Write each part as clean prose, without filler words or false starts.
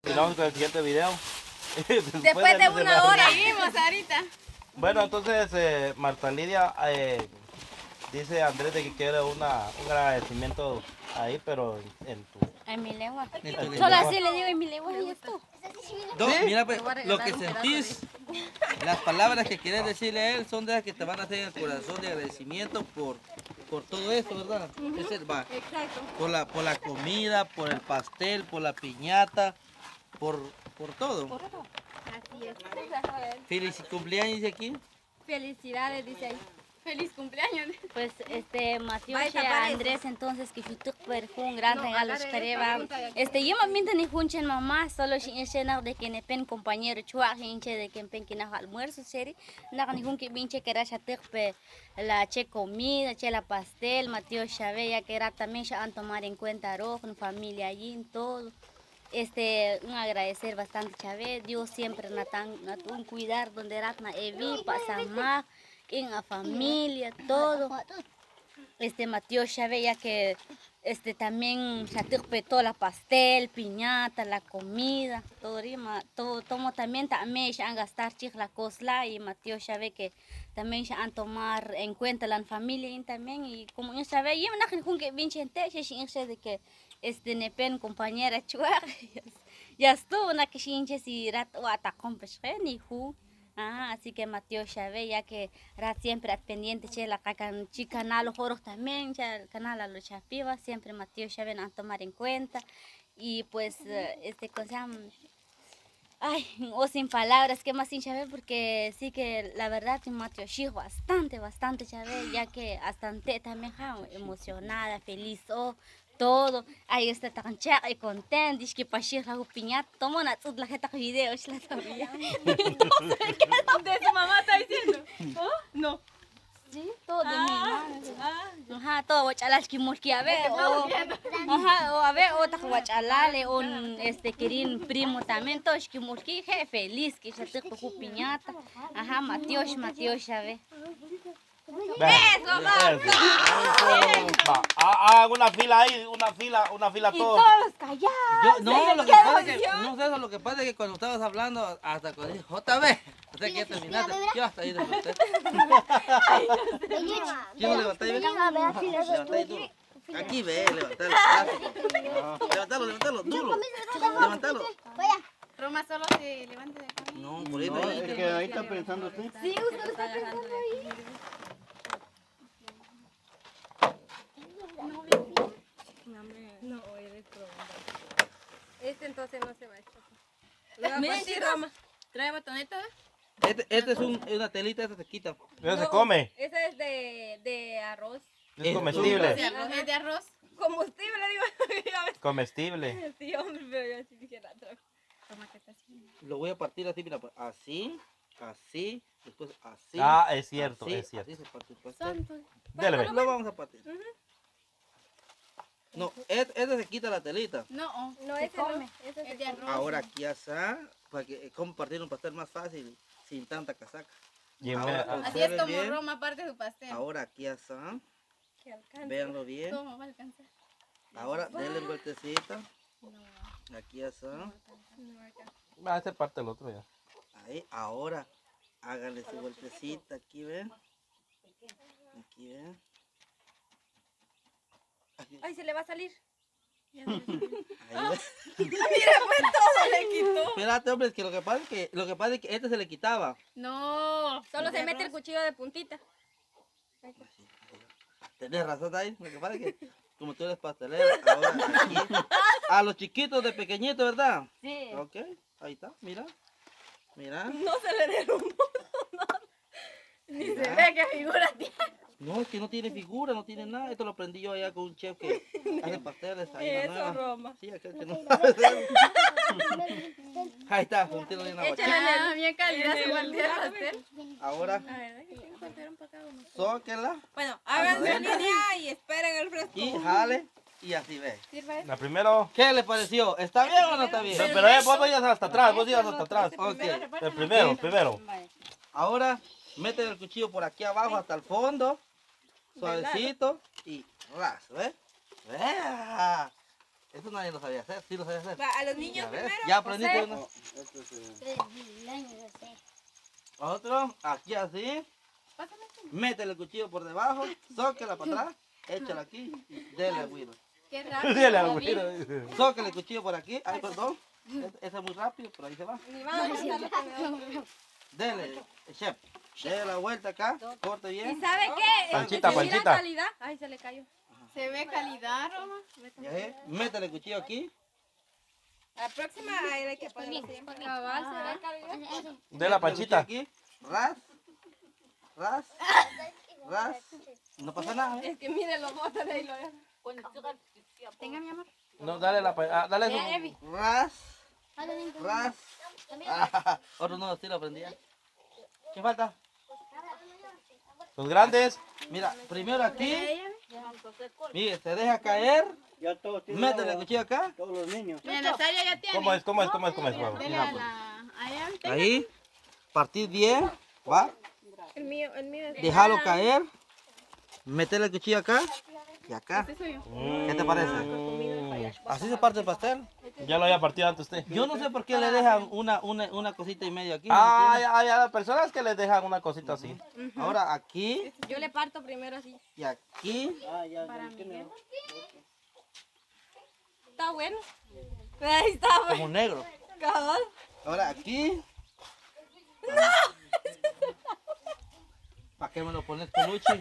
continuamos con el siguiente video. Después de una hora seguimos ahorita. Bueno, entonces Marta Lidia dice a Andrés de que quiere un agradecimiento ahí, pero en tu... En mi lengua. lengua. Solo así le digo en mi lengua y esto. No, mira, pues, lo que sentís, las palabras que quieres decirle a él son de las que te van a hacer en el corazón de agradecimiento por todo esto, ¿verdad? Va. Exacto. Por la comida, por el pastel, por la piñata, por todo. Así es. Feliz cumpleaños, dice aquí. Felicidades, dice ahí. Feliz cumpleaños. Pues Mateo Vaya, tapar Andrés entonces que fue un gran regalo agarre estareba. esta punta de aquí. Yo mamita ni junchen mamá solo sin escena de que ne pen compañero chua hinche de que pen que na almuerzo seri na ni jun que pinche que era pe la che comida, che la pastel, Mateo Chávez ya que era también ya han tomar en cuenta arroz con familia allí en todo. Un agradecer bastante Chávez, Dios siempre un cuidar donde era na evi pasa más en la familia, todo. Mateo Chávez ya que también ya toda la pastel, piñata, la comida, todo tomo también ya han gastar la cosla y Mateo Chávez que también ya han tomar en cuenta la familia y también y como yo sabía yo me con que vinchente ya de que nepen compañera chua ya estuvo una que chinche si rat o atacón ni ju. Así que Mateo Chávez, ya que era siempre al pendiente, la canal los foros también, ya el canal a los chapivas, siempre Mateo Chávez a tomar en cuenta. Y pues, cosa, ay, o sin palabras, que más sin Chávez, porque sí que la verdad, Mateo Chávez bastante Chávez, ya que hasta también emocionada, feliz, todo, ahí está tan chévere y contento, dice que pasé la piñata, toma una la jeta video, es la todavía. ¿De su mamá está diciendo? ¿Oh? No. Sí, todo de mi mamá. Ajá, todo guachalas que murki a ver, o a ver, otra guachalale, un querido primo también, todos que murki, feliz que se te cojo piñata. Ajá, Mateo Chávez. Eso, va. Haga una fila ahí, una fila Y todos. todos callados. No, lo que pasa es que, no sé eso, lo que pasa es que cuando estabas hablando, hasta cuando dije, JB, o sea que ya terminaste, yo hasta ahí desperté. Quiero levantar y levantar duro. Aquí ve, levantarlo, duro. Levantarlo. Roma solo se levanta de acá. No, por ahí, No, es que ahí está pensando usted. Sí, usted está pensando ahí. No, eres probando. Entonces no se va a echar. Miren, sí, Roma. ¿Trae botoneta? Este es una telita, esta se quita. Eso se come, Esa es de arroz. es comestible. ¿Es de arroz? Combustible, digo. Comestible. Sí, hombre, pero yo sí dije la otra. Toma, ¿qué está haciendo? Lo voy a partir así, mira, así, después así. Es cierto, así, es cierto. Así se parte el pastel. Dele, ve. Lo vamos a partir. No, este se quita la telita. No, ese come. Ese es de arroz. Ahora aquí está, para que cómo partir un pastel más fácil, sin tanta casaca. Y Ahora, Así es como bien. Roma parte de su pastel. Ahora aquí está, Que alcance. véanlo bien. ¿Cómo va a alcanzar? Ahora denle vueltecita. Aquí está. No alcanza. Va a hacer parte del otro ya. Ahí, ahora háganle su vueltecita, aquí ven. Aquí ven. Aquí. Ay, se le va a salir. Ahí ven. Mira, pues todo le quitó. Espérate, hombre, es que lo que pasa es que este se le quitaba. No, solo se mete el cuchillo de puntita. Tenés razón ahí, lo que pasa es que como tú eres pastelero, ahora aquí, a los chiquitos de pequeñitos, ¿verdad? Sí. Ok, ahí está, mira, mira. No se le derrumbó nada. Ni se Mira. ve qué figura tiene. No, es que no tiene figura, no tiene nada. Esto lo aprendí yo allá con un chef que hace pasteles ahí en la Eso, nueva. Roma. Sí, aquel que no sabe hacer. Ahí está, juntémosle una Échale bachata. bien calidad su guardia de pastel. Ahora, A ver, déjame encontrar un para cada uno. zóquela Bueno, hagan su línea y esperen el fresco. y jale y así ve. Sirva eso. La primero. ¿Qué le pareció? ¿Está bien o no está bien? No, pero vos vayas hasta atrás, vos ibas hasta atrás. Ok, El primero. ahora meten el cuchillo por aquí abajo hasta el fondo, suavecito y ras, ¿ves? ¡Vea! Eso nadie lo sabía hacer, sí lo sabía hacer. Va, a los niños Ya ves, primero. ya aprendiste José. uno. Esto es, Otro, aquí así. Métele el cuchillo por debajo, zóquela para atrás, échala aquí, dele al güiro. Qué rápido. Dile al güiro, dice. Zóquele el cuchillo por aquí, ay perdón. Ese es muy rápido, pero ahí se va. Ni vamos a pasar los tenedores. Dele, chef. Dele la vuelta acá, corte ¿Y bien. sabe qué? Panchita, Que mira panchita. calidad. Ay, se le cayó. Se ve calidad, Roma. Ya ves, métele el cuchillo aquí. La próxima hay que ponerlo siempre. Cabal, se ve calidad. De la panchita. Aquí, ras, ras, ras. No pasa nada, ¿eh? Es que mire los botes de ahí lo dejan. Tenga, mi amor. No, dale dale su... Ras, ras. Ah, otro no, sí lo aprendí. ¿Qué falta? Los grandes. Mira, primero aquí. Mire, se deja caer. ya todos tienen Métele el agua, cuchillo acá. todos los niños. Mira, Natalia ya tiene. ¿Cómo es? ¿Cómo es? ¿Cómo es? ¿Cómo es? Vamos. Dele a la... Allá, tenga. Ahí. Partir bien. ¿Va? El mío es Déjalo caer. Métele el cuchillo acá. Y acá. Este soy yo. ¿Qué te parece? Así se parte el pastel. Ya lo había partido antes usted. Yo no sé por qué le dejan una cosita y medio aquí. ¿me Ah, entiendes? a las personas que les dejan una cosita así. Ahora aquí Yo le parto primero así. y aquí. Ah, ya tiene. Está bueno. Ahí está bueno. Como negro. Cabal. Ahora aquí. ¿Para qué me lo pones, peluche?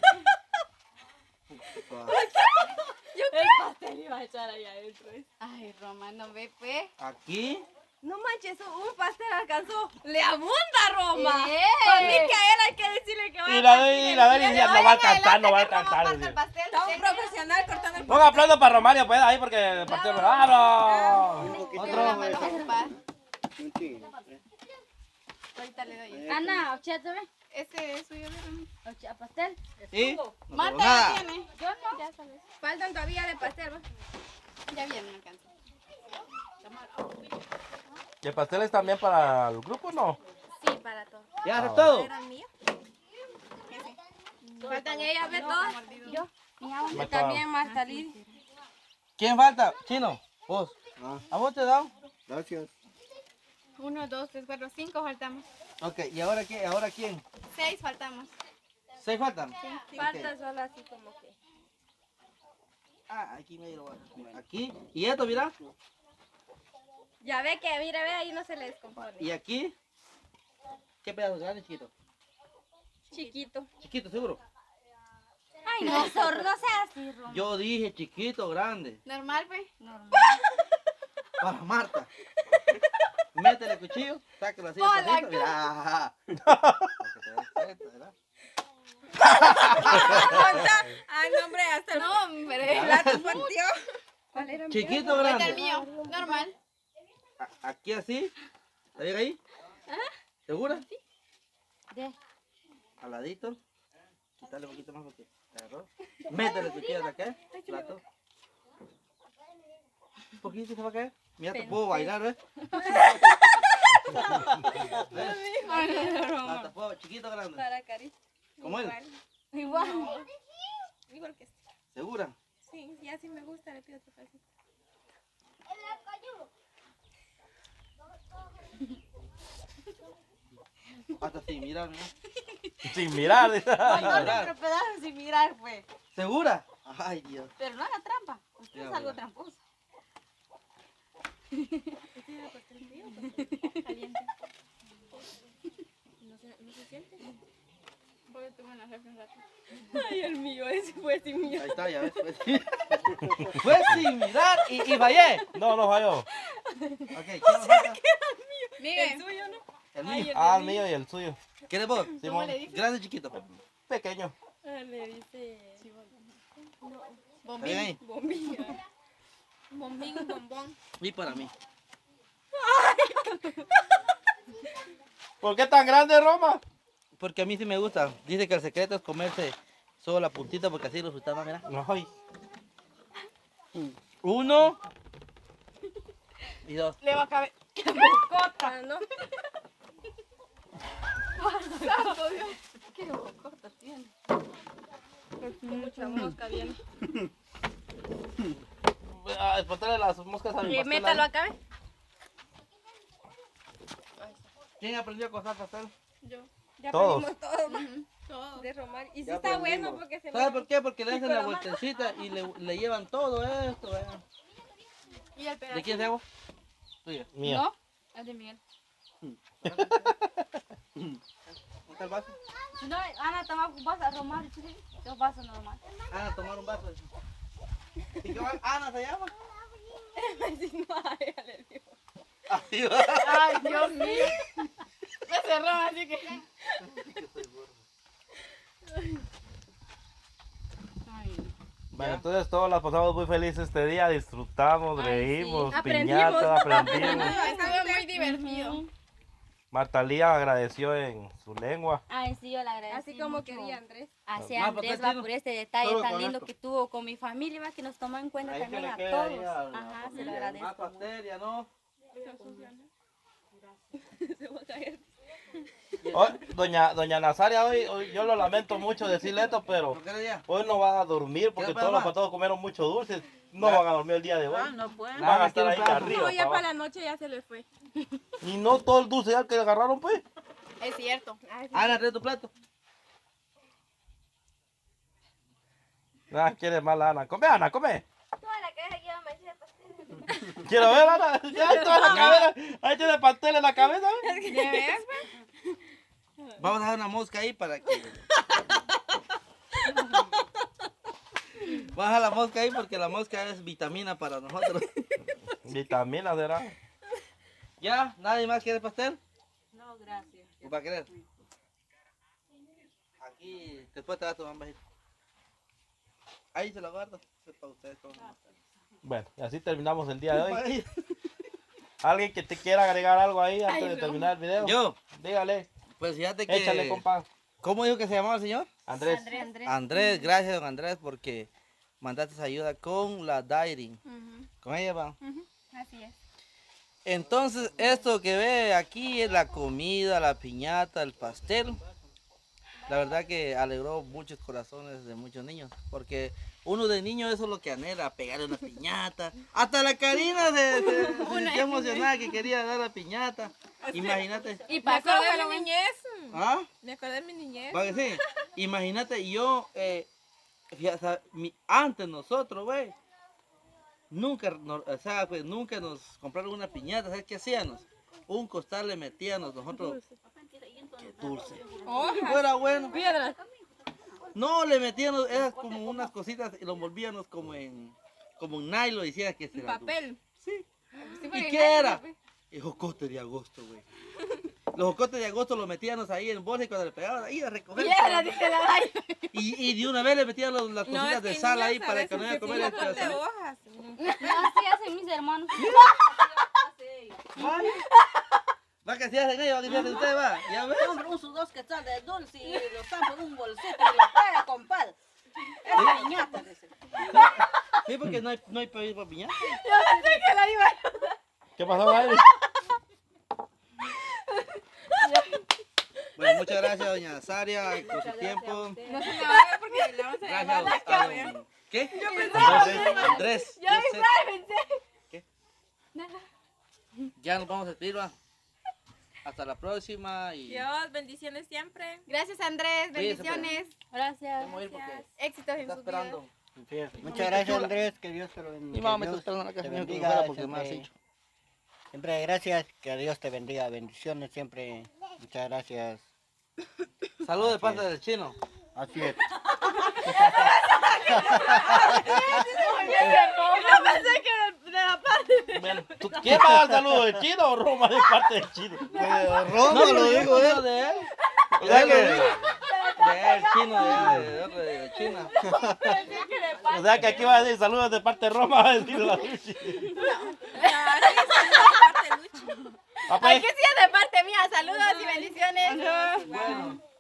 Ay, Roma, no ve, pues. Aquí. No manches, un pastel alcanzó. Le abunda, Roma. ¡Eh! Para mí que a él hay que decirle que va Y a la partir de el la pie. ya no va a alcanzar, no va a Roma alcanzar. parte el dice. pastel. Está un profesional cortando el Un aplauso para Romario, pues, ahí porque partió. ¡Bravo! Un poquito Otro. abajo de esa. Ocupar. Un chingo. Ahorita le doy. Ana, ochete, ve. Ese es suyo, de Roma. Oche, pastel. Y. No tengo Marta nada. ya tiene. Yo no. Ya sabes. Faltan todavía de pastel, ¿va? Ya viene, me alcanza. ¿Y el pastel es también para el grupo no? Sí, para todos. ¿Ya es todo? ¿Era mío? Faltan ellas, ve todas. Yo. Y también Marta Lidia. ¿Quién falta? Chino. Vos. Ah, ¿A vos te dan? gracias. 1, 2, 3, 4, 5 faltamos. Ok, ¿y ahora qué? ¿Ahora quién? 6 faltamos. 6 faltan. Falta solo así como que. Ah, aquí medio. Aquí. ¿Y esto, mira? Ya ve que, mira, ve, ahí no se le descompone. ¿Y aquí? ¿Qué pedazo grande, chiquito? Chiquito. Chiquito, seguro. Ay, no, no sea así, Roma. Yo dije chiquito, grande. Normal, pues. Para Marta. Métele el cuchillo, sáquelo así despacito. Mira, ajá. Para que te des cuenta, ¿verdad? Ay, no, hombre, hasta el No, hombre. plato partió. ¿Cuál era? Chiquito, Este es el grande. mío. Normal. Aquí así. ¿Está bien ahí? ¿Segura? De. Al ladito. Quítale un poquito más porque te agarró. Métele el cuchillo de acá. Plato. Un poquito se va a caer. Mira, te puedo bailar, ¿ves? Hasta puedo, chiquito, grande. Para Cari. Como él. Igual. Igual que este. ¿Segura? Sí, ya sí me gusta, le pido otro pedacito. Hasta sin mirar, mira. Sin mirar. dice. Mirar. pedazo sin mirar, pues. ¿Segura? Ay, Dios. Pero no haga trampa. Usted Ya, es algo bueno. tramposo. ¿No se siente? Voy a tomar la refri un rato. Ay, el mío, ese fue sin mío. Ahí está, ya ves. Fue sin mirar y fallé. No, no falló. Ok, ¿quién nos falta? Mire, El suyo, ¿no? El mío. Ah, el mío y el suyo. ¿Quieres vos? Simón. Grande o chiquito. Pequeño. Ah, le dice... ¿Está bien ahí? Bombín. Bombín, bombón. Y para mí. ¿Por qué tan grande, Roma? Porque a mí sí me gusta. Dice que el secreto es comerse solo la puntita porque así lo resulta más, mira. No, ay. 1 y 2. le va a caber. Ah, ¿no? Qué bocota tiene. Mucha mosca viene. Ah, espantarle las moscas. Y métalo acá, ¿ves? ¿Quién aprendió a cortar pastel? Yo. Ya Todos. aprendimos todo Todo. de Romar. Y sí Ya está bueno aprendimos. porque se ¿Sabes ve. por qué? Porque le hacen la vueltecita y le llevan todo esto. Y el pedazo. ¿De quién es agua? Tuya. Mío. ¿No? Es de Miguel. ¿Dónde está el vaso? Si no, Ana, toma un vaso, Romar, dos vasos normal. Ana, tomar un vaso. ¿Y qué va? Ana se llama. Así va. Ay, Dios mío. Me cerró, así que. Bueno, entonces todos las pasamos muy felices este día, disfrutamos, reímos, Aprendimos. piñatas, aprendimos. Estuvo muy divertido. Marta Lía agradeció en su lengua. Ay, sí, yo le agradezco. Así como quería Andrés. Así Ah, ¿por qué Andrés va tiene? por este detalle Solo tan con lindo esto. que tuvo con mi familia, va, que nos tomó en cuenta Ahí también que le a quede todos. ahí a la Ajá, se familia. lo Más agradezco. pastel, ya no. Doña Nazaria, hoy yo lo lamento mucho decirle esto, pero ¿Por qué le diga? hoy no van a dormir porque ¿Qué todos los pasa? patodos comieron mucho dulces. No van a dormir el día de hoy. No pueden. Van a estar ahí Nada, arriba. No, ya pa' para la abajo. noche ya se le fue. Y no todo el dulce ya que agarraron, pues. Es cierto. Ana, trae tu plato. Ah, quiere mal Ana. Come, Ana, come. Toda la caja lleva mancha de pastel. Quiero ver, Ana. Ya hay toda la cabeza. Ahí tiene pastel en la cabeza. ¿Ves? ¿Ya ves? Vamos a dejar una mosca ahí para que. Baja la mosca ahí porque la mosca es vitamina para nosotros. Vitamina será. ¿Ya? ¿Nadie más quiere pastel? No, gracias. ¿O va a querer? Aquí, después te va a tomar un bajito. Ahí se lo guardo. Es para ustedes todos. Bueno, y así terminamos el día de hoy. Ay, ¿Alguien que te quiera agregar algo ahí antes de terminar el video? Yo, Dígale. pues fíjate que. Échale, compa. ¿Cómo dijo que se llamaba el señor? Andrés. Andrés, gracias don Andrés porque mandaste ayuda con la Dairy. Con ella va. Así es. Entonces, esto que ve aquí es la comida, la piñata, el pastel. La verdad que alegró muchos corazones de muchos niños. Porque uno de niño eso es lo que anhela, pegarle una piñata. Hasta la Karina se sintió emocionada que quería dar la piñata. Imagínate. Y Me pasó acordé de pero mi niñez. ¿Ah? Me acordé de mi niñez. ¿Va que sí? Imagínate, yo, fíjate, antes nosotros, güey, nunca, o sea, pues, nunca nos compraron una piñata. ¿Sabes qué hacíamos? Un costal le metíamos nosotros. Qué dulce. Hojas. Fuera bueno. Piedras. No, le metíamos, eran como unas cositas y lo envolvíamos como en nylon y decía que será dulce. Papel. Sí. Sí, ¿Y porque qué nadie era? sabe. El jocote de agosto, güey. Los jocotes de agosto los metíamos ahí en bolsa y cuando le pegaban ahí a recoger. Piedras, dice la Dai. Y de una vez le metían las cositas de sal ahí para que no haya comer el de pedacito. hojas. Así hacen mis hermanos. Vaya. Va que se hacen ellos, va que se hacen ustedes, va. Ya ves. Compra un sus 2 quetzales de dulce y lo zampa en un bolsito y lo pega con pal. Es piñata, dice. Sí, porque no hay para ir para piñata. ¿Qué pasó, Jaime? Bueno, muchas gracias, doña Nazaria, por su tiempo. No se la va a ver porque le vamos a Gracias grabar. a don- ¿Qué? Andrés. Ya José. ¿Qué? Ya nos vamos a despedir, va. Hasta la próxima y Dios, bendiciones siempre. Gracias, Andrés. Cuídese, pues. Bendiciones. Gracias. vamos a ir porque Éxitos en está su vida. esperando. Muchas gracias, Andrés. Que Dios te lo bendiga. Mi mamá me que está Dios esperando en la casa, te me dijo que bendiga, fuera porque me has siempre- hecho. Siempre gracias. Que Dios te bendiga. Bendiciones siempre. Muchas gracias. Saludos de parte del chino. Así es. Bueno, ¿quién va a dar saludo? ¿El chino o Roma de parte del chino? Roma lo digo él. de él. O sea que, De él, chino, de China. o sea que aquí va a decir saludos de parte de Roma, va a decir la Luchi. Ah, pues. Ay, que sí es de parte mía. Saludos y bendiciones. Bueno.